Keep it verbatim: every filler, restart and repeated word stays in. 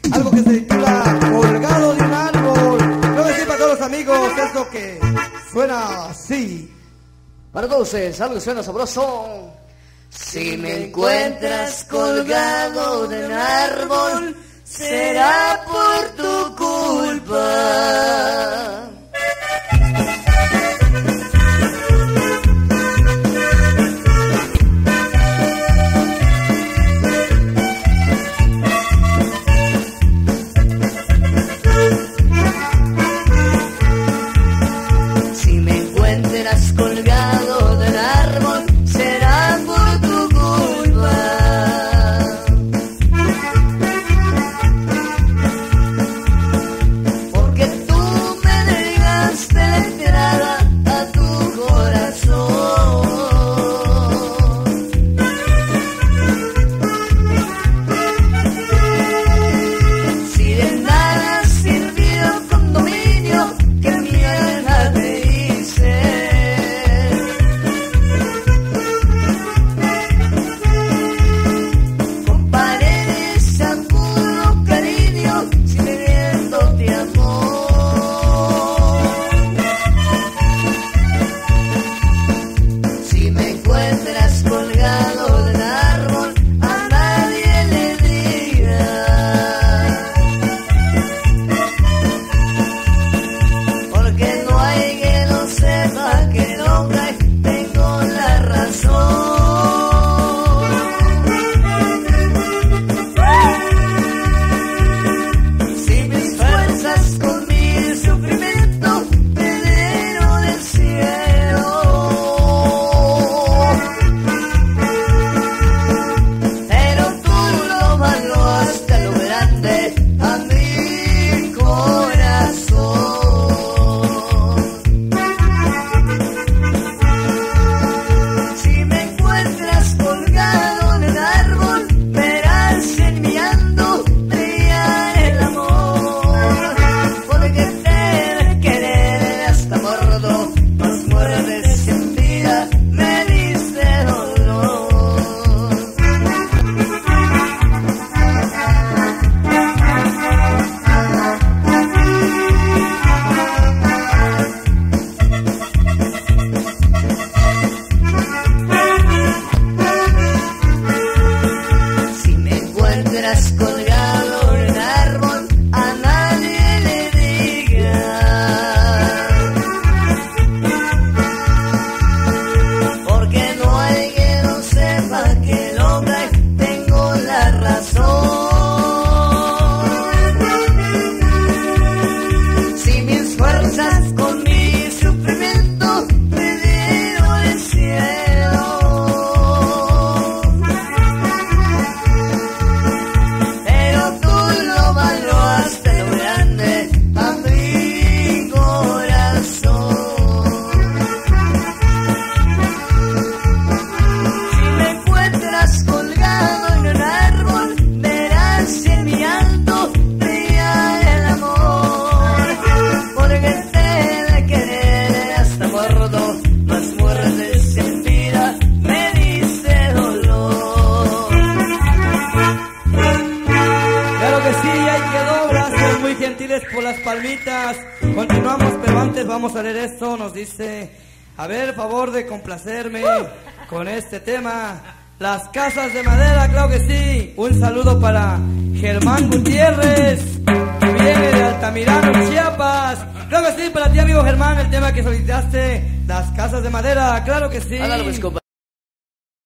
algo que se titula Colgado de un árbol. Creo que sí, para todos los amigos, esto que suena así. Para todos ustedes, algo que suena sabroso. Si me encuentras colgado de un árbol, será por tu culpa. Si me encuentras colgado del árbol, será por tu culpa. Porque tú me negaste la entrada a tu corazón. Si de nada sirvió el condominio que mi alma te hice, con paredes a puro cariño, sin bebiéndote amor. Si me encuentras colgado del árbol, a nadie le digas, porque no hay que no sepa que nunca tengo la razón. Si mis fuerzas con mi sufrimiento me dieron del cielo, pero tú lo evaluaste a lo grande a mi corazón. Si me encuentras colgado en el árbol, verás en mi ando brillar el amor. Porque te de querer hasta mordo, más muerdes en vida, me diste dolor. Si me encuentras colgado en un árbol, a nadie le digas, porque no hay que no sepa que el hombre tengo la razón. Si mis fuerzas con mi sufrimiento me dieron el cielo, pero tú lo evaluaste lo grande a mi corazón. Si me encuentras colgado en un árbol, verás en mi alto brillar el amor. Porque te de querer hasta mordo, más muerdes en vida, me diste dolor. Claro que sí, ahí quedó, gracias, muy gentiles por las palmitas. Continuamos, pero antes vamos a leer esto, nos dice, a ver, favor de complacerme con este tema, Las Casas de Madera, claro que sí. Un saludo para Germán Gutiérrez, que viene de Altamirano, Chiapas. Claro que sí, para ti, amigo Germán, el tema que solicitaste, Las Casas de Madera, claro que sí. Ándale, pues, compa.